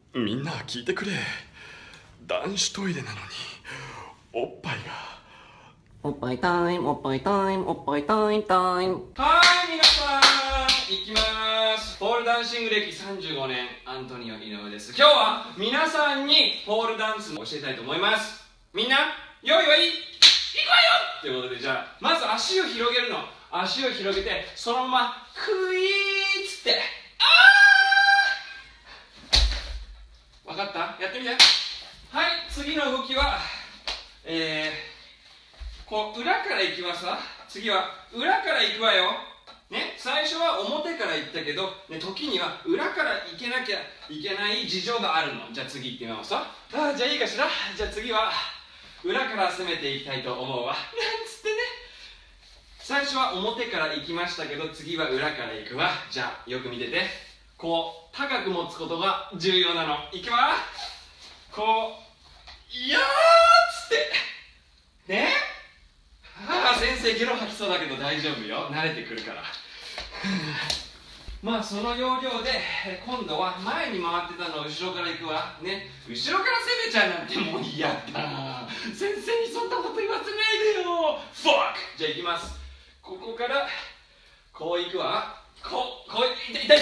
みんな聞いてくれ。男子トイレなのにおっぱいが。 おっぱいタイム、おっぱいタイム、おっぱいタイムタイム。 はい、皆さんいきます。ポールダンシング歴35年アントニオ井上です。今日は皆さんにポールダンスを教えたいと思います。みんな用意はいい？いくわよということで、じゃあまず足を広げるの。足を広げてそのままクイーッつって、分かった？やってみて。はい、次の動きはこう裏からいきますわ。次は裏からいくわよね。最初は表からいったけど、ね、時には裏からいけなきゃいけない事情があるの。じゃあ次いってみますわ。じゃあいいかしら。じゃあ次は裏から攻めていきたいと思うわ。なんつってね。最初は表から行きましたけど、次は裏から行くわ。じゃあよく見てて。こう高く持つことが重要なの。いくわ。こういやーっつってね。先生ゲロ吐きそうだけど大丈夫よ、慣れてくるからまあその要領で今度は前に回ってたのを後ろから行くわね。後ろから攻めちゃうなんてもう嫌だ。先生にそんなこと言わせないでよ。フォーク。じゃあ行きます。ここからこう行くわ。こう痛い痛い痛い痛い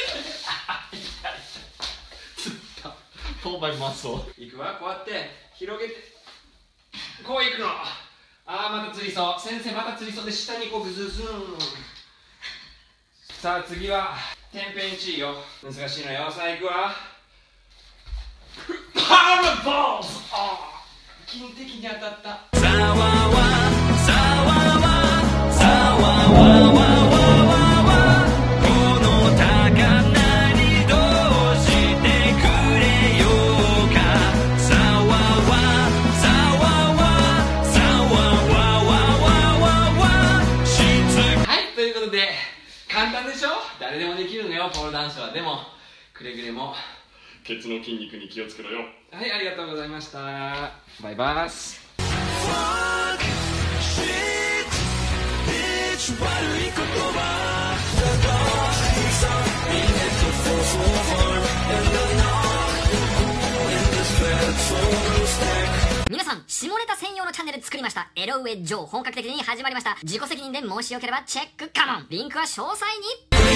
つった4倍マッソ行くわ。こうやって広げてこう行くの。また釣りそう。先生また釣りそうで下にこうグズズン。さあ次は天変地異よ。難しいのよ。さあ行くわ。パワーボールズ。金的に当たった。さわわさわわさわわわこの高鳴りどうしてくれようか。さわわさわわさわはい、ということで簡単でしょ。誰でもできるのよ、ポールダンスは。でもくれぐれもケツの筋肉に気をつけろよ。 はい、ありがとうございました。バイバイス。 皆さん、下ネタ専用のチャンネル作りました。エロウェジョー本格的に始まりました。自己責任でもしよければチェックカモン。リンクは詳細に。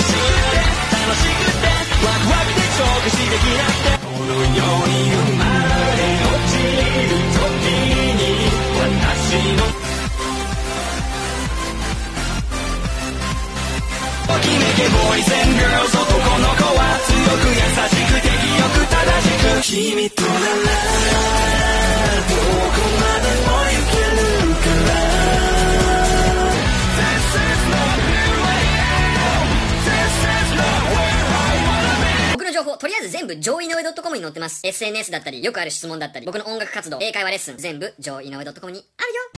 ボイス&ガールズ、男の子は強く優しくて清く正しく、君とならどこまでも行けるから。 This is not who I am. This is not where I wanna be. 僕の情報、とりあえず全部上井上 .com に載ってます。SNS だったり、よくある質問だったり、僕の音楽活動、英会話レッスン、全部上井上 .com にあるよ。